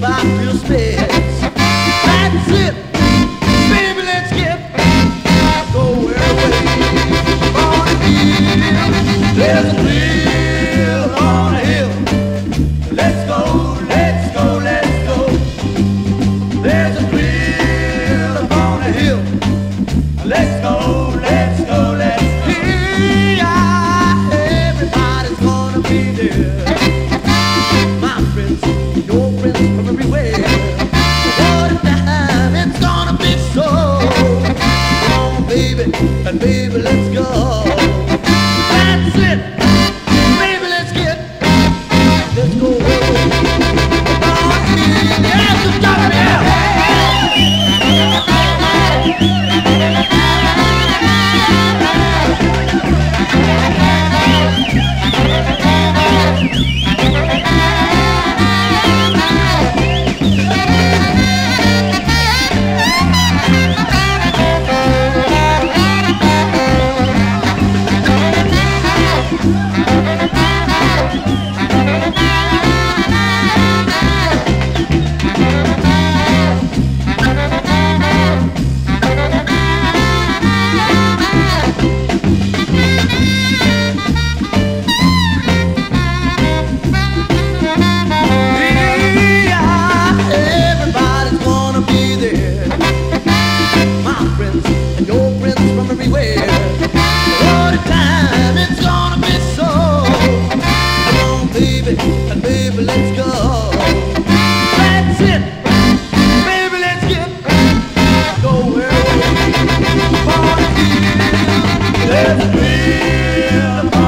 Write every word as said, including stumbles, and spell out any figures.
about your space. That's it, baby, let's get go where away. On the hill, there's a thrill on the hill. Let's go, let's go, let's go. There's a thrill on the hill. Let's go, let's go, let's go. Yeah, everybody's gonna be there. My friends, your friends from everywhere. What a time, it's gonna be so. Come on, baby, and baby, let's go. That's it, baby, let's get, let's go. Yes, let's stop it now. There's a thrill